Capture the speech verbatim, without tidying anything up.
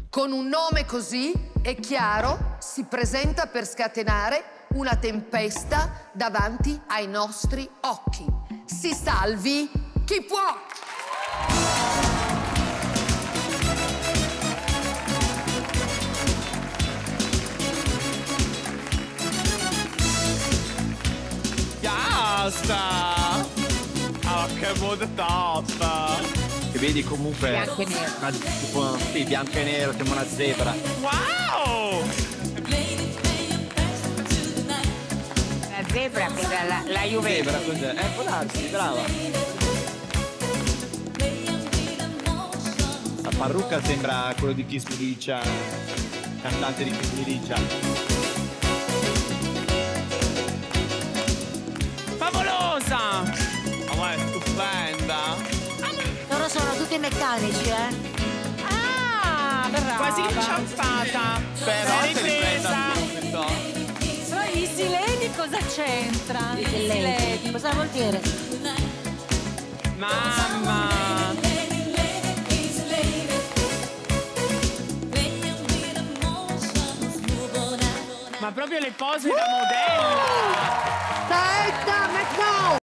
Con un nome così, è chiaro, si presenta per scatenare una tempesta davanti ai nostri occhi. Si salvi chi può! Basta! Oh, che mood top! Che vedi comunque bianco e nero. Una, tipo, sì, bianco e nero, sembra una zebra. Wow! La zebra, quella, la, la Juventus. Zebra, cos'è? Eh, può darsi, brava. La parrucca sembra quello di Kiss Me Riccia, cantante di Kiss Me Riccia. Favolosa! Ma è stupenda! Loro sono tutti meccanici, eh? Ah, brava. Quasi inciampata! Però si ripresa subito! Però i sileni cosa c'entra? I sileni. Cosa vuol dire? Mamma! Ma proprio le pose da modella! Saetta McCall!